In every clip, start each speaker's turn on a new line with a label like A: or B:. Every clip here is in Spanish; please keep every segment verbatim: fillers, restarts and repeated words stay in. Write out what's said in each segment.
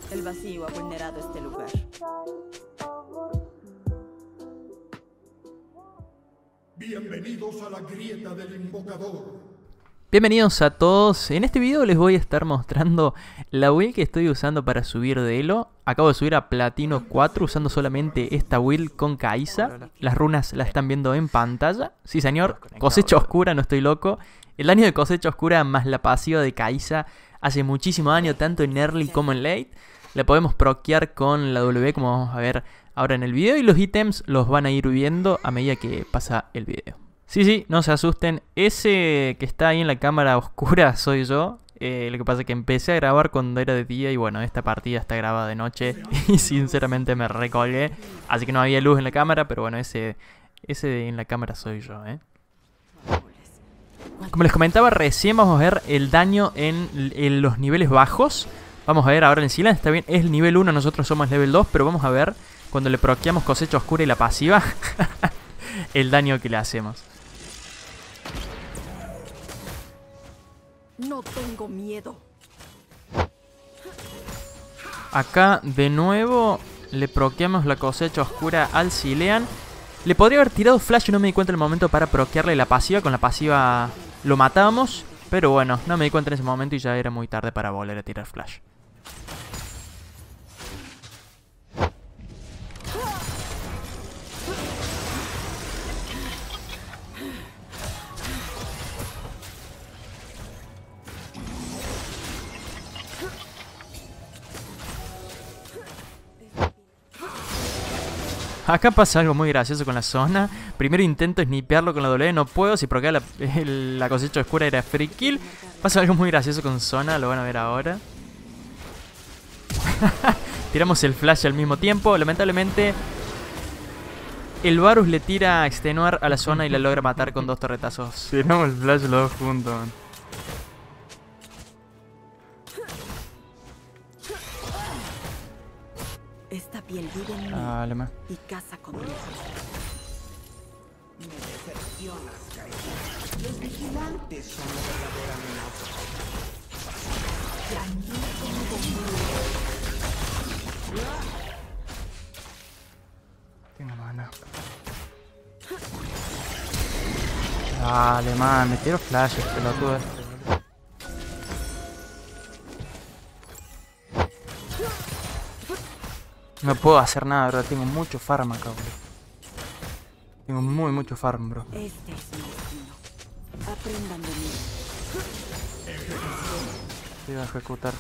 A: El vacío ha vulnerado este lugar.
B: Bienvenidos a la grieta del invocador.
C: Bienvenidos a todos. En este video les voy a estar mostrando la build que estoy usando para subir de elo. Acabo de subir a Platino cuatro usando solamente esta build con Kai'Sa. Las runas las están viendo en pantalla. Sí señor, cosecha oscura, no estoy loco. El daño de cosecha oscura más la pasiva de Kai'Sa hace muchísimo daño tanto en early como en late. La podemos proquear con la W como vamos a ver ahora en el video. Y los ítems los van a ir viendo a medida que pasa el video. Sí, sí, no se asusten. Ese que está ahí en la cámara oscura soy yo. Eh, lo que pasa es que empecé a grabar cuando era de día y bueno, esta partida está grabada de noche. Y sinceramente me recolgué. Así que no había luz en la cámara, pero bueno, ese, ese en la cámara soy yo, ¿eh? Como les comentaba recién, vamos a ver el daño en, en los niveles bajos. Vamos a ver ahora en Sealand, está bien, es el nivel uno, nosotros somos level dos, pero vamos a ver cuando le proqueamos cosecha oscura y la pasiva el daño que le hacemos.
A: No tengo miedo.
C: Acá de nuevo le proqueamos la cosecha oscura al Zilean. Le podría haber tirado flash y no me di cuenta en el momento para proquearle la pasiva. Con la pasiva lo matábamos, pero bueno, no me di cuenta en ese momento y ya era muy tarde para volver a tirar flash. Acá pasa algo muy gracioso con la zona. Primero intento snipearlo con la W, no puedo. Si proquea la, la cosecha oscura era free kill. Pasa algo muy gracioso con zona, lo van a ver ahora. Tiramos el flash al mismo tiempo. Lamentablemente el Varus le tira a extenuar a la zona y la logra matar con dos torretazos.
D: Tiramos el flash los dos juntos, man.
A: Esta piel vive en mí
D: Dale, man.
A: y caza conmigo.
E: Me decepcionas, Kai'Sa. Los vigilantes son la verdadera amenaza. Ya no
D: Tengo mana. Dale, man. Me tiro flashes, pelotudo este, boludo. No puedo hacer nada, bro. Tengo mucho farm acá, bro. Tengo muy, mucho farm, bro.
A: Este es mi destino. Aprendan de mí.
D: Te iba a ejecutar.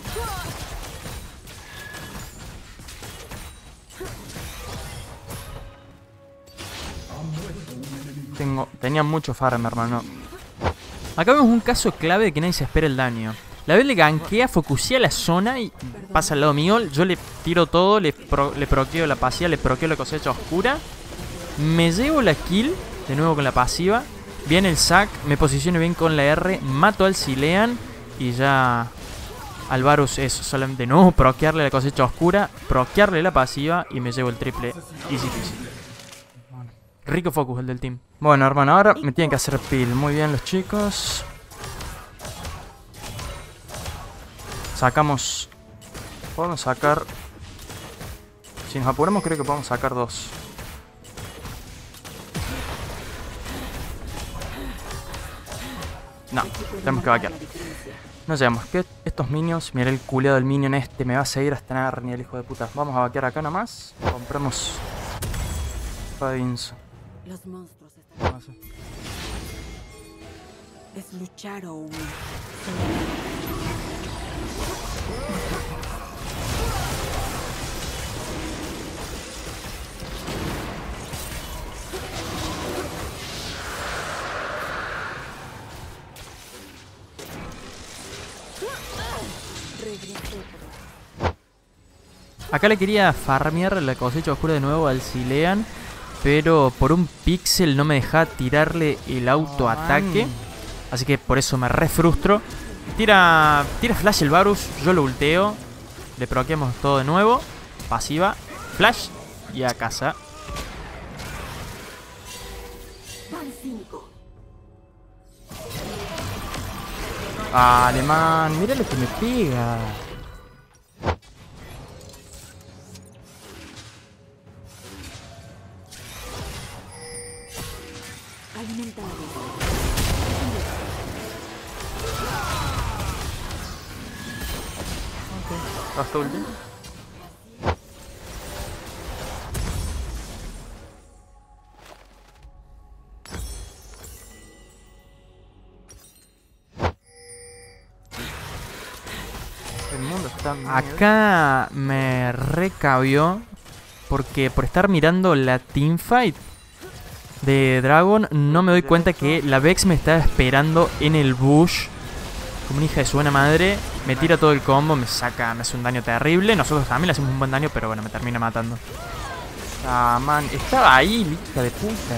D: Tengo, tenía mucho farm, hermano.
C: Acá vemos un caso clave de que nadie se espera el daño. La vez le gankea, focusea la zona y pasa al lado mío. Yo le tiro todo, le, pro, le proqueo la pasiva, le proqueo la cosecha oscura. Me llevo la kill, de nuevo con la pasiva. Viene el sac, me posiciono bien con la R, mato al Zilean. Y ya al Varus eso, solamente de nuevo proquearle la cosecha oscura, proquearle la pasiva y me llevo el triple. Easy peasy. Rico focus el del team.
D: Bueno, hermano, ahora me tienen que hacer peel. Muy bien los chicos. Sacamos. Podemos sacar. Si nos apuramos, creo que podemos sacar dos. No, tenemos que vaquear. No llegamos. Que estos minions. Mira el culeado del minion este. Me va a seguir hasta Narnia, el hijo de puta. Vamos a vaquear acá nomás. Compramos. Padinzo.
A: Los monstruos están...
D: No sé.
A: Es luchar o huir.
C: Acá le quería farmear la cosecha oscura de nuevo al Zilean, pero por un píxel no me deja tirarle el autoataque. Así que por eso me re frustro. Tira, tira flash el Varus, yo lo ulteo. Le proqueamos todo de nuevo. Pasiva, flash y a casa.
D: Ah, alemán, mira lo que me pega. Gasto ulti. El mundo está miedo.
C: Acá me recabió porque por estar mirando la teamfight de Dragon no me doy cuenta que la Vex me está esperando en el bush como una hija de su buena madre. Me tira todo el combo, me saca, me hace un daño terrible. Nosotros también le hacemos un buen daño, pero bueno, me termina matando.
D: Ah, man, estaba ahí, hija de puta.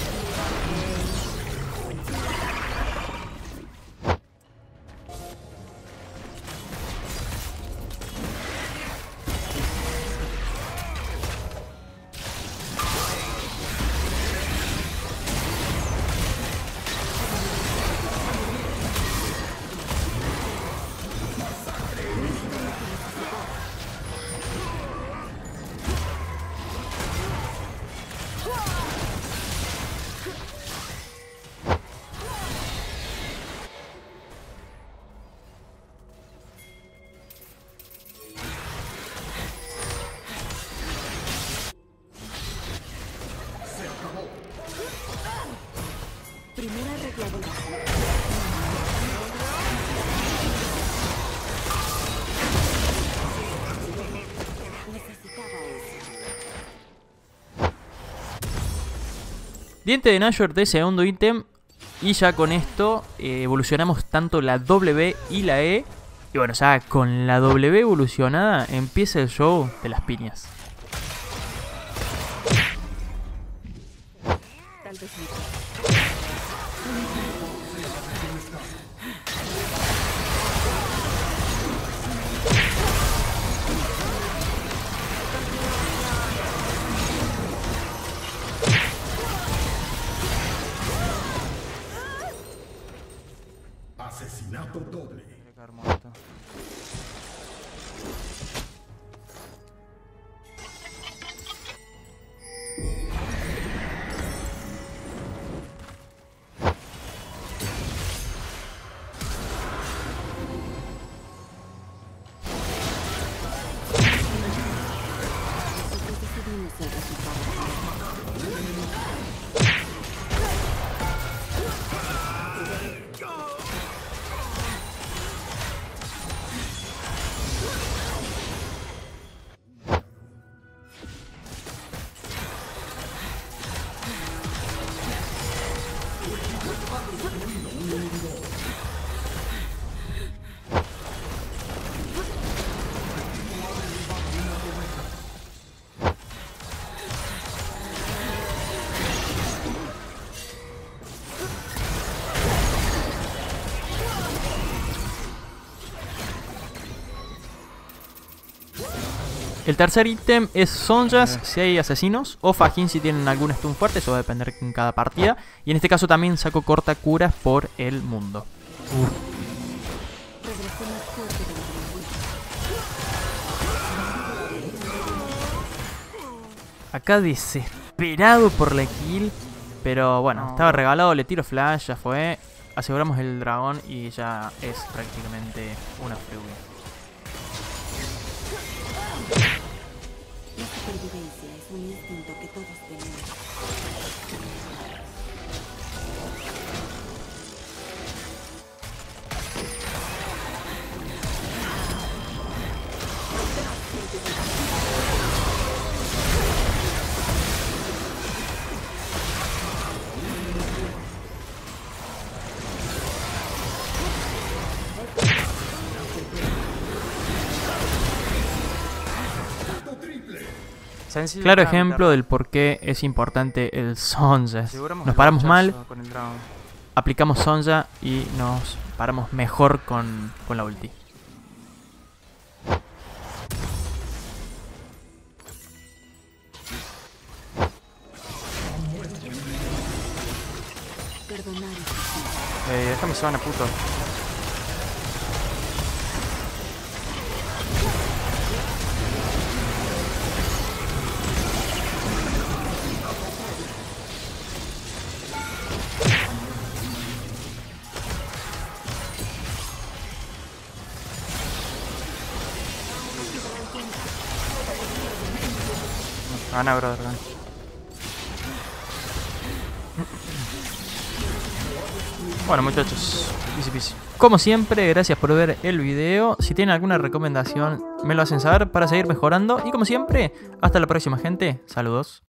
A: Primera regla de la necesitaba eso.
C: Diente de Nashor de segundo ítem. Y ya con esto eh, evolucionamos tanto la W y la E. Y bueno, ya con la W evolucionada empieza el show de las piñas.
A: Tal vez no.
B: Asesinato doble.
A: Nosotros decidimos el resultado.
C: El tercer ítem es Sonjas si hay asesinos, o Fajin si tienen algún stun fuerte, eso va a depender en cada partida. Y en este caso también saco corta curas por el mundo.
A: Regresé más fuerte de lo que
C: Acá desesperado por la kill, pero bueno,
D: No.
C: estaba regalado, le tiro flash, ya fue. Aseguramos el dragón y ya es prácticamente una free win.
A: La supervivencia es un instinto que todos tenemos.
D: Sencillo,
C: Claro
D: ah,
C: ejemplo
D: mitad.
C: del por qué es importante el Sonja.
D: Aseguramos
C: Nos
D: el
C: paramos mal,
D: bachazo con el dragón.
C: aplicamos Sonja y nos paramos mejor con, con la ulti.
A: Perdonar es
D: Eh, déjame zona, puto. Gana, brother, gana. Bueno, muchachos, easy peasy. Como siempre, gracias por ver el video. Si tienen alguna recomendación, me lo hacen saber para seguir mejorando. Y como siempre, hasta la próxima, gente. Saludos.